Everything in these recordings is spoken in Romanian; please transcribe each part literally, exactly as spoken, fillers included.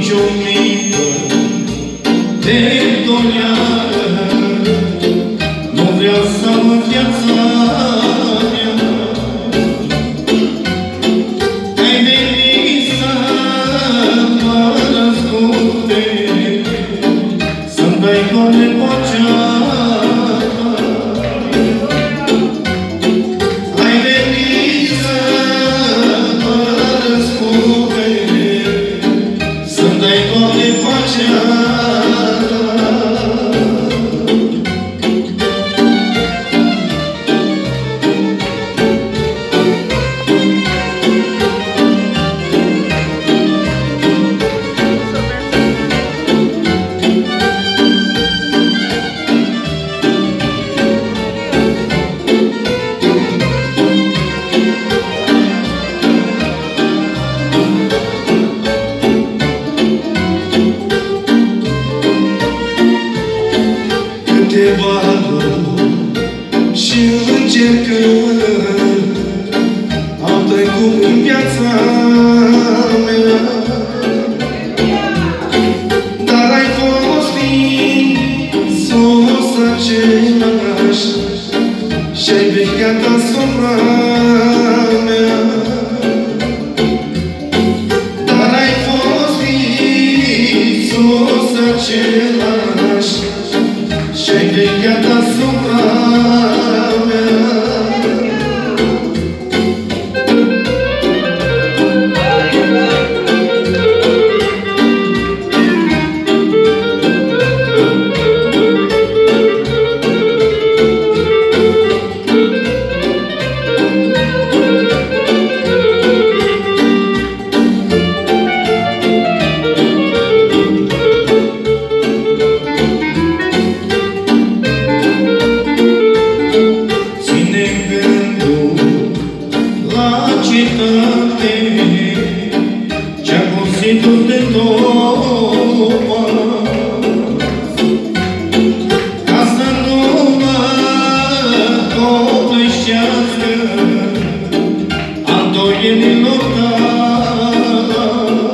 nici-o clipă de doleană nu vreau să am în viața mea. Ai venit să mă răscute, să-mi dai doar de pacea. Ai venit să mă răscute, să-mi dai doar de pacea. Te vadă și încercând au trecut în viața mea, dar ai fost sus același și-ai vechiat asupra mea. Dar ai fost sus același și-ai vechiat asupra mea. Ce-a gositul de topa, ca să nu mă copleșească a doienilor tale,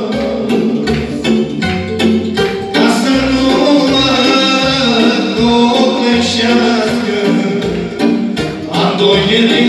ca să nu mă copleșească a doienilor tale.